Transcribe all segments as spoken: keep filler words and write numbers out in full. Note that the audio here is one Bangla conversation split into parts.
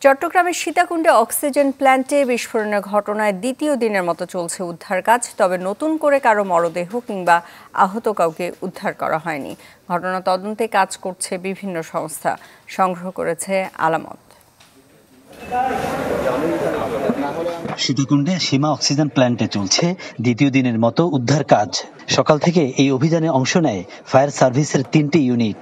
চট্টগ্রামের সীতাকুণ্ডে অক্সিজেন প্ল্যান্টে বিস্ফোরণের ঘটনায় দ্বিতীয় দিনের মতো চলছে উদ্ধার কাজ। তবে নতুন করে কারো মরদেহ কিংবা আহত কাউকে উদ্ধার করা হয়নি। ঘটনা তদন্তে কাজ করছে বিভিন্ন সংস্থা। সংগ্রহ করেছে আলামত। সীতাকুণ্ডে সীমা অক্সিজেন প্ল্যান্টে চলছে দ্বিতীয় দিনের মতো উদ্ধার কাজ। সকাল থেকে এই অভিযানে অংশ নেয় ফায়ার সার্ভিসের তিনটি ইউনিট।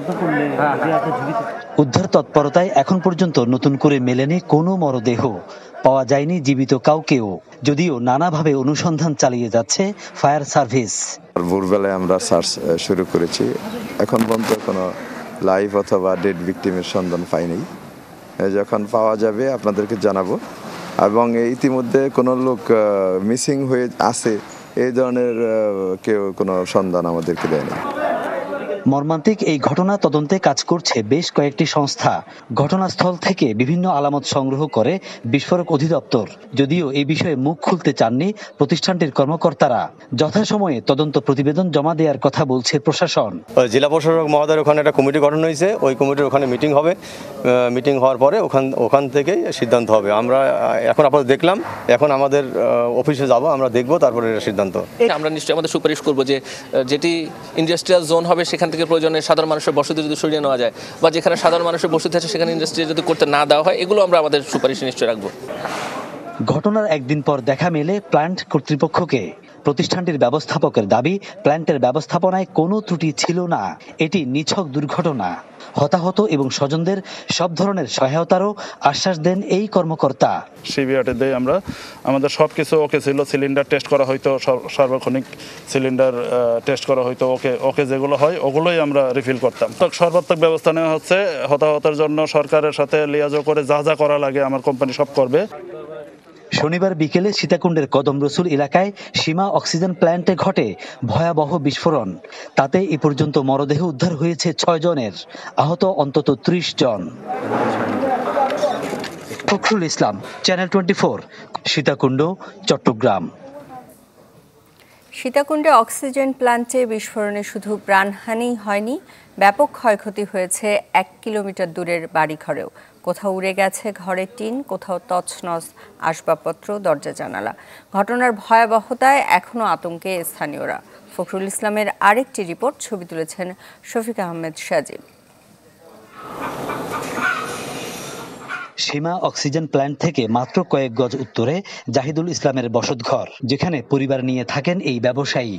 উদ্ধার তৎপরতায় এখন পর্যন্ত নতুন করে মেলেনি কোনো মরদেহ, পাওয়া যায়নি জীবিত কাউকেও, যদিও নানাভাবে অনুসন্ধান চালিয়ে যাচ্ছে ফায়ার সার্ভিস। ভোরবেলায় আমরা সার্চ শুরু করেছি, এখন পর্যন্ত কোনো লাইভ অথবা ডেড ভিকটিমের সন্ধান পাইনি। যখন পাওয়া যাবে আপনাদেরকে জানাবো। এবং ইতিমধ্যে কোনো লোক মিসিং হয়ে আছে এই ধরনের কেউ কোনো সন্ধান আমাদেরকে দেয়নি। মর্মান্তিক এই ঘটনা তদন্তে কাজ করছে বেশ কয়েকটি সংস্থা। ঘটনাস্থল থেকে বিভিন্ন আলামত সংগ্রহ করে বিস্ফোরক অধিদপ্তর, যদিও এই বিষয়ে মুখ খুলতে চাননি প্রতিষ্ঠানটির কর্মকর্তারা। যথাসময়ে তদন্ত প্রতিবেদন জমা দেওয়ার কথা বলছে প্রশাসন। জেলা প্রশাসক মহোদয়ের ওখানে একটা কমিটি গঠন হয়েছে, ওই কমিটির ওখানে মিটিং হবে। মিটিং হওয়ার পরে ওখান ওখান থেকেই সিদ্ধান্ত হবে। আমরা এখন আপাতত দেখলাম, এখন আমাদের অফিসে যাব, আমরা দেখব, তারপরে সিদ্ধান্ত। আমরা নিশ্চয়ই আমাদের সুপারিশ করব যে যেটি ইন্ডাস্ট্রিয়াল জোন হবে সেখান থেকে প্রয়োজনে সাধারণ মানুষের বসতি যদি সরিয়ে নেওয়া যায়, বা যেখানে সাধারণ মানুষের বসতি আছে সেখানে ইন্ডাস্ট্রি যদি করতে না দেওয়া হয়, এগুলো আমরা আমাদের সুপারিশ নিশ্চয় রাখবো। ঘটনার একদিন পর দেখা মেলে প্ল্যান্ট কর্তৃপক্ষকে। প্রতিষ্ঠানটির ব্যবস্থাপকের দাবি, প্ল্যান্টের ব্যবস্থাপনায় কোনো ত্রুটি ছিল না, এটি নিছক দুর্ঘটনা। হতাহত এবং স্বজনদের সব ধরনের সহায়তারও আশ্বাস দেন এই কর্মকর্তা। সিবিআরটিতে আমরা আমাদের সব কিছু ওকে ছিল, সিলিন্ডার টেস্ট করা হয়তো, সার্বক্ষণিক সিলিন্ডার টেস্ট করা হয়তো, ওকে ওকে যেগুলো হয় ওগুলোই আমরা রিফিল করতাম। তো সর্বাত্মক ব্যবস্থা নেওয়া হচ্ছে। হতাহতের জন্য সরকারের সাথে লিয়াজো করে যা যা করা লাগে আমার কোম্পানি সব করবে। শনিবার বিকেলে সীতাকুণ্ডের কদম রসুল এলাকায় সীমা অক্সিজেন প্ল্যান্টে ঘটে ভয়াবহ বিস্ফোরণ। তাতে এ পর্যন্ত মরদেহ উদ্ধার হয়েছে ছয় জনের, আহত অন্তত ত্রিশ জন। Fakhrul Islam, channel twenty four, Sitakunda, Chattogram. সীতাকুণ্ডে অক্সিজেন প্ল্যান্টে বিস্ফোরণে শুধু প্রাণহানি হয়নি, ব্যাপক ক্ষয়ক্ষতি হয়েছে এক কিলোমিটার দূরের বাড়িঘরেও। কোথাও উড়ে গেছে ঘরের টিন, কোথাও তছনছ আসবাবপত্র, দরজা জানালা। ঘটনার ভয়াবহতায় এখনও আতঙ্কে স্থানীয়রা। ফখরুল ইসলামের আরেকটি রিপোর্ট, ছবি তুলেছেন শফিক আহমেদ সাজিব। সীমা অক্সিজেন প্ল্যান্ট থেকে মাত্র কয়েক গজ উত্তরে জাহিদুল ইসলামের বসতঘর, যেখানে পরিবার নিয়ে থাকেন এই ব্যবসায়ী।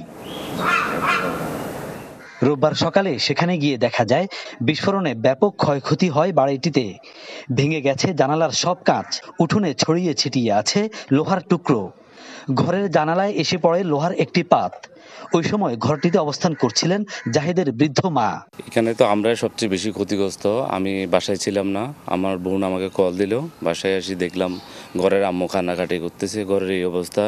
রোববার সকালে সেখানে গিয়ে দেখা যায় বিস্ফোরণে ব্যাপক ক্ষয়ক্ষতি হয় বাড়িটিতে। ভেঙে গেছে জানালার সব কাঁচ, উঠোনে ছড়িয়ে ছিটিয়ে আছে লোহার টুকরো। ঘরের জানালায় এসে পড়ে লোহার একটি পাত। ওই সময় ঘরটিতে অবস্থান করছিলেন জাহিদের বৃদ্ধ মা। এখানে তো আমরা সবচেয়ে বেশি ক্ষতিগ্রস্ত। আমি বাসায় ছিলাম না, আমার বোন আমাকে কল দিল। বাসায় আসি দেখলাম ঘরের আম্মু কান্নাকাটি করতেছে, ঘরের এই অবস্থা।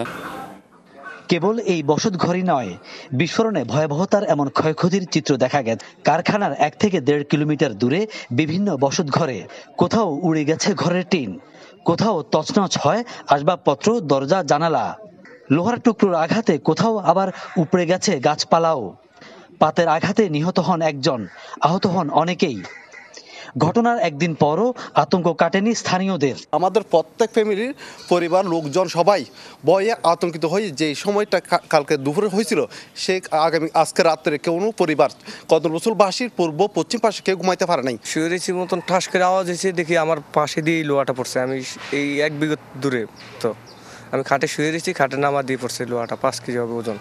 কেবল এই বসত ঘরই নয়, বিস্ফোরণে ভয়াবহতার এমন ক্ষয়ক্ষতির চিত্র দেখা গেছে কারখানার এক থেকে দেড় কিলোমিটার দূরে বিভিন্ন বসত ঘরে। কোথাও উড়ে গেছে ঘরের টিন, কোথাও তছনছ হয় আসবাবপত্র, দরজা জানালা। লোহার টুকরোর আঘাতে কোথাও আবার উপড়ে গেছে গাছপালাও। পাতের আঘাতে নিহত হন একজন, আহত হন অনেকেই। ঘটনার একদিন পরও আতঙ্ক কাটেনি স্থানীয়দের। আমাদের প্রত্যেক ফ্যামিলির পরিবার লোকজন সবাই ভয়ে আতঙ্কিত হয়ে যে সময়টা কালকে দুপুরে হয়েছিল, সে আগামী আজকে রাত্রে কোনো পরিবার কদম রসুলবাসীর পূর্ব পশ্চিম পাশে কেউ ঘুমাইতে পারে নাই। শুয়েছি মতন ঠাস করে আওয়াজ হয়েছে, দেখি আমার পাশে দিয়ে লোহাটা পড়ছে। আমি এই এক বিগত দূরে, তো আমি খাটে শুয়ে দিয়েছি, খাটে নামা দিয়ে পড়ছে লোহাটা, পাঁচ কেজি হবে ওজন।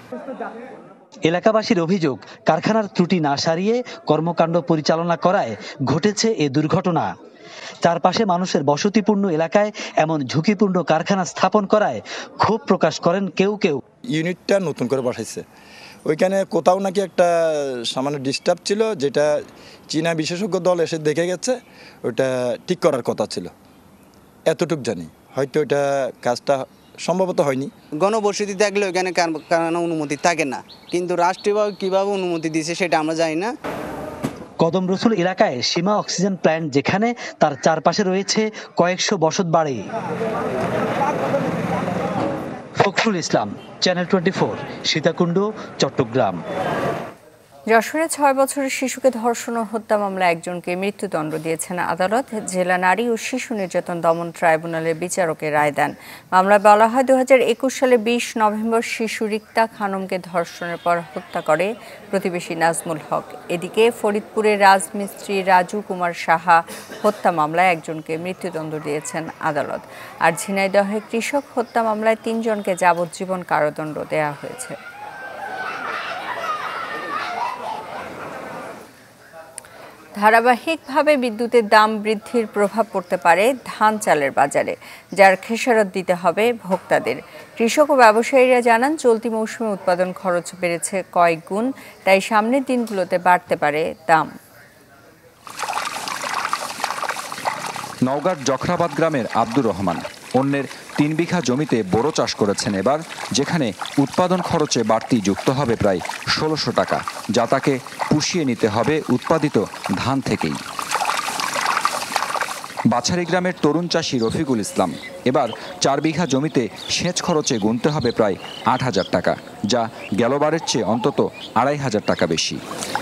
এলাকাবাসীর অভিযোগ, কারখানার ত্রুটি না সারিয়ে কর্মকাণ্ড পরিচালনা করায় ঘটেছে এ দুর্ঘটনা। চারপাশে মানুষের বসতিপূর্ণ এলাকায় এমন ঝুঁকিপূর্ণ কারখানা স্থাপন করায় ক্ষোভ প্রকাশ করেন কেউ কেউ। ইউনিটটা নতুন করে বসাইছে, ওইখানে কোথাও নাকি একটা সামান্য ডিস্টার্ব ছিল, যেটা চীনা বিশেষজ্ঞ দল এসে দেখে গেছে, ওটা ঠিক করার কথা ছিল, এতটুক জানি। হয়তো ওইটা কাজটা সম্ভবত হয়নি। গণবসতি থাকলে ওইখানে কারখানা অনুমতি থাকে না, কিন্তু রাষ্ট্রীয়ভাবে কিভাবে অনুমতি দিয়েছে সেটা আমরা জানি না। কদম রসুল এলাকায় সীমা অক্সিজেন প্ল্যান্ট, যেখানে তার চারপাশে রয়েছে কয়েকশো বসত বাড়ি। Fakhrul Islam, channel twenty four, Sitakunda, Chattogram. যশোরে ছয় বছরের শিশুকে ধর্ষণ ও হত্যা মামলায় একজনকে মৃত্যুদণ্ড দিয়েছেন আদালত। জেলা নারী ও শিশু নির্যাতন দমন ট্রাইব্যুনালের বিচারকের রায় দেন। মামলায় বলা হয়, দু হাজার একুশ সালে বিশ নভেম্বর শিশু রিক্তা খানমকে ধর্ষণের পর হত্যা করে প্রতিবেশী নাজমুল হক। এদিকে ফরিদপুরের রাজমিস্ত্রি রাজু কুমার সাহা হত্যা মামলায় একজনকে মৃত্যুদণ্ড দিয়েছেন আদালত। আর ঝিনাইদহে কৃষক হত্যা মামলায় তিনজনকে যাবজ্জীবন কারাদণ্ড দেওয়া হয়েছে। ধারাবাহিকভাবে বিদ্যুতের দাম বৃদ্ধির প্রভাব পড়তে পারে ধান চালের বাজারে, যার খেসারত দিতে হবে ভোক্তাদের। কৃষক ও ব্যবসায়ীরা জানান, চলতি মৌসুমে উৎপাদন খরচ বেড়েছে কয়েক গুণ, তাই সামনের দিনগুলোতে বাড়তে পারে দাম। নওগাঁর জখরাবাদ গ্রামের আব্দুর রহমান অন্যের তিন বিঘা জমিতে বোরো চাষ করেছেন এবার, যেখানে উৎপাদন খরচে বাড়তি যুক্ত হবে প্রায় ষোলোশো টাকা, যা তাকে পুষিয়ে নিতে হবে উৎপাদিত ধান থেকেই। বাছারি গ্রামের তরুণ চাষি রফিকুল ইসলাম এবার চার বিঘা জমিতে সেচ খরচে গুনতে হবে প্রায় আট হাজার টাকা, যা গেলবারের চেয়ে অন্তত আড়াই হাজার টাকা বেশি।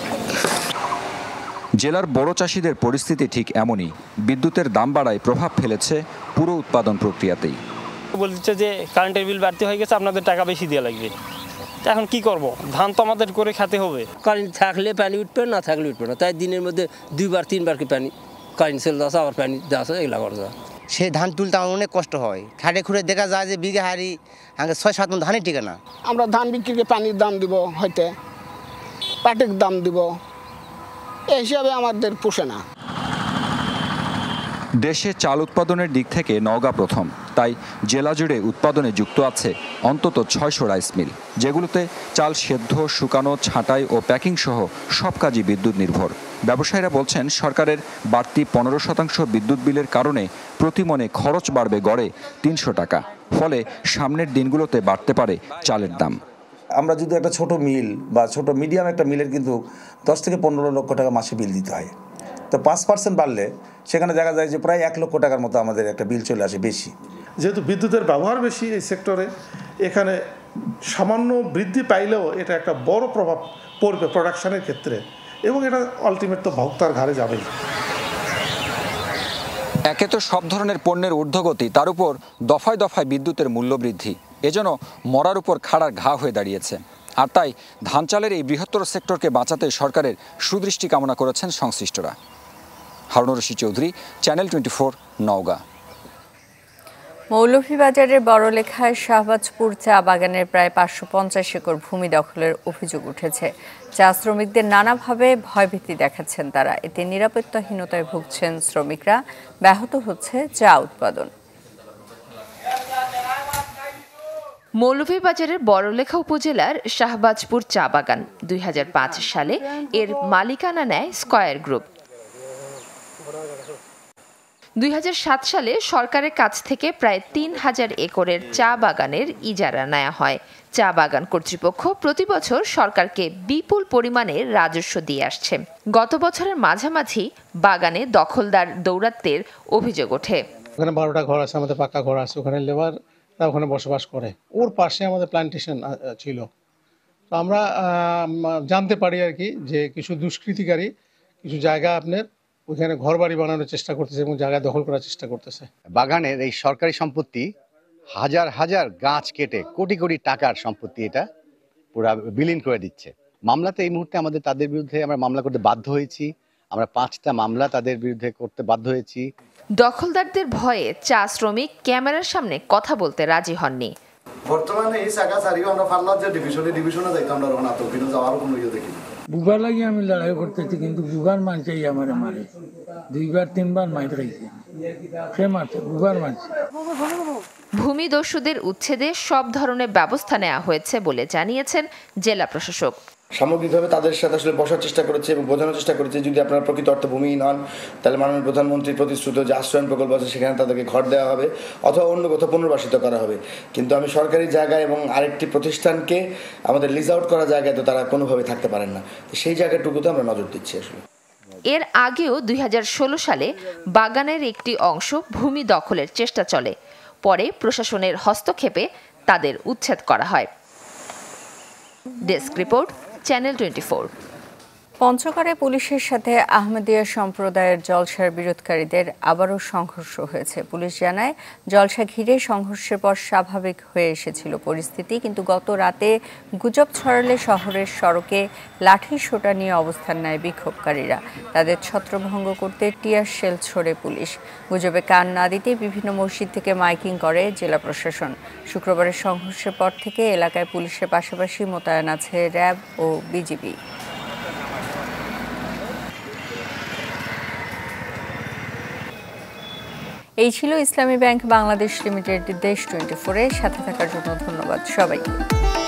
জেলার বড় চাষিদের পরিস্থিতি ঠিক এমনই। বিদ্যুতের দাম বাড়ায় প্রভাব ফেলেছে পুরো উৎপাদন প্রক্রিয়াতেই। বলছে যে কারেন্টের বিল বাড়তি হয়ে গেছে, আপনাদের টাকা বেশি দেওয়া লাগবে। এখন কি করব, ধান তো আমাদের করে খেতে হবে। কারেন্ট থাকলে পানি উঠবে, না থাকলে উঠবে না, তাই দিনের মধ্যে দুইবার তিনবার কি পানি কারেন্ট সেল দেওয়া আবার পানি দেওয়া এগুলা করা যায়। সে ধান তুলতে আমার অনেক কষ্ট হয়, খাটে খুঁড়ে দেখা যায় যে বিঘা হারি আগে ছয় সাত মন ধানই টিকে না। আমরা ধান বিক্রিকে পানির দাম দিব, হয়তো পাটের দাম দিব, এই হিসাবে আমাদের পোষে না। দেশে চাল উৎপাদনের দিক থেকে নওগাঁ প্রথম, তাই জেলা জুড়ে উৎপাদনে যুক্ত আছে অন্তত ছয়শো রাইস মিল, যেগুলোতে চাল সেদ্ধ, শুকানো, ছাঁটাই ও প্যাকিং সহ সব কাজই বিদ্যুৎ নির্ভর। ব্যবসায়ীরা বলছেন, সরকারের বাড়তি পনেরো শতাংশ বিদ্যুৎ বিলের কারণে প্রতি মনে খরচ বাড়বে গড়ে তিনশো টাকা, ফলে সামনের দিনগুলোতে বাড়তে পারে চালের দাম। আমরা যদি একটা ছোট মিল বা ছোট মিডিয়াম একটা মিলের কিন্তু দশ থেকে পনেরো লক্ষ টাকা মাসে বিল দিতে হয়, তো পাঁচ পার্সেন্ট বাড়লে সেখানে দেখা যায় যে প্রায় এক লক্ষ টাকার মতো আমাদের একটা বিল চলে আসে বেশি। যেহেতু বিদ্যুতের ব্যবহার বেশি এই সেক্টরে, এখানে সামান্য বৃদ্ধি পাইলেও এটা একটা বড় প্রভাব পড়বে প্রোডাকশনের ক্ষেত্রে, এবং এটা আলটিমেট তো ভোক্তার ঘাড়ে যাবেই। একে তো সব ধরনের পণ্যের ঊর্ধ্বগতি, তার উপর দফায় দফায় বিদ্যুতের মূল্য বৃদ্ধি, এজন্য মরার উপর খাড়ার ঘা হয়ে দাঁড়িয়েছে। আর তাই ধান চালের এই বৃহত্তর সেক্টরকে বাঁচাতে সরকারের সুদৃষ্টি কামনা করেছেন সংশ্লিষ্টরা। Harunur Rashid Chowdhury, channel twenty four, Naogaon. মৌলভীবাজারের বড়লেখায় শাহবাজপুর চা বাগানের প্রায় পাঁচশো পঞ্চাশ একর ভূমি দখলের অভিযোগ উঠেছে। চা শ্রমিকদের নানাভাবে ভয়ভীতি দেখাচ্ছেন তারা, এতে নিরাপত্তাহীনতায় ভুগছেন শ্রমিকরা, ব্যাহত হচ্ছে চা উৎপাদন। মৌলভীবাজারের বড়লেখা উপজেলার শাহবাজপুর চা বাগান দুই হাজার পাঁচ সালে এর মালিকানা নেয় স্কয়ার গ্রুপ। দুই হাজার সাত সালে সরকারের কাছ থেকে প্রায় তিন হাজার একরের চা বাগানের ইজারা নেওয়া হয়। চা বাগান কর্তৃপক্ষ প্রতি বছর সরকারকে বিপুল পরিমাণে রাজস্ব দিয়ে আসছে। গত বছরের মাঝামাঝি বাগানে দখলদার দৌরাত্ম্যের অভিযোগ ওঠে। ওখানে বারোটা ঘর আছে, আমাদের পাকা ঘর আছে, ওখানে লেবার ওখানে বসবাস করে, ওর পাশে আমাদের প্ল্যান্টেশন ছিল। তো আমরা জানতে পারি আর কি যে কিছু দুষ্কৃতিকারী কিছু জায়গা আপনার ওইখানে ঘর বাড়ি বানানোর চেষ্টা করতেছে এবং জায়গা দখল করার চেষ্টা করতেছে। বাগানের এই সরকারি সম্পত্তি হাজার হাজার গাছ কেটে কোটি কোটি টাকার সম্পত্তি এটা পুরা বিলীন করে দিচ্ছে। মামলাতে এই মুহূর্তে আমাদের তাদের বিরুদ্ধে আমরা মামলা করতে বাধ্য হয়েছি, আমরা পাঁচটা মামলা তাদের বিরুদ্ধে করতে বাধ্য হয়েছি। দখলদারদের ভয়ে চা শ্রমিক ক্যামেরার সামনে কথা বলতে রাজি হননি। বর্তমানে এই জায়গা ছাড়িও আমরা ফাল্লার যে ডিভিশনে ডিভিশনে যাইতাম আমরা ওখানে আতঙ্কিত যাওয়ার কোনো ইয়ে দেখি। বুবার লাগি আমি লড়াই করতেছি, কিন্তু বুবার মারছে আমার মারে দুইবার তিনবার মাইর খাইছে, সে মারছে বুবার মারছে। ভূমিদস্যুদের উচ্ছেদে সব ধরনের ব্যবস্থা নেওয়া হয়েছে বলে জানিয়েছেন জেলা প্রশাসক। সামগ্রিকভাবে তাদের সাথে আসলে বসার চেষ্টা করেছে এবং বোঝানোর চেষ্টা করেছে যদি আপনারা প্রকৃত অর্থে ভূমিহীন হন তাহলে মাননীয় প্রধানমন্ত্রীর প্রতিশ্রুত যে আশ্রয়ণ প্রকল্প আছে সেখানে তাদেরকে ঘর দেওয়া হবে অথবা অন্য কোথাও পুনর্বাসিত করা হবে। কিন্তু আমি সরকারি জায়গায় এবং আরেকটি প্রতিষ্ঠানকে আমাদের লিজ আউট করা জায়গায় তো তারা কোনোভাবে থাকতে পারেন না, তো সেই জায়গাটুকুতে আমরা নজর দিচ্ছি আসলে। এর আগেও দুই হাজার ষোলো সালে বাগানের একটি অংশ ভূমি দখলের চেষ্টা চলে, পরে প্রশাসনের হস্তক্ষেপে তাদের উচ্ছেদ করা হয়। Desk report, channel twenty four. পঞ্চগড়ে পুলিশের সাথে আহমদিয়া সম্প্রদায়ের জলসার বিরোধকারীদের আবারও সংঘর্ষ হয়েছে। পুলিশ জানায়, জলসা ঘিরে সংঘর্ষের পর স্বাভাবিক হয়ে এসেছিল পরিস্থিতি, কিন্তু গত রাতে গুজব ছড়ালে শহরের সড়কে লাঠি সোঁটা নিয়ে অবস্থান নেয় বিক্ষোভকারীরা। তাদের ছত্রভঙ্গ করতে টিয়ার শেল ছোড়ে পুলিশ। গুজবে কান না দিতে বিভিন্ন মসজিদ থেকে মাইকিং করে জেলা প্রশাসন। শুক্রবারের সংঘর্ষের পর থেকে এলাকায় পুলিশের পাশাপাশি মোতায়েন আছে র্যাব ও বিজিবি। এই ছিল Islami bank Bangladesh limited Desh twenty ফোরের সাথে থাকার জন্য ধন্যবাদ সবাইকে।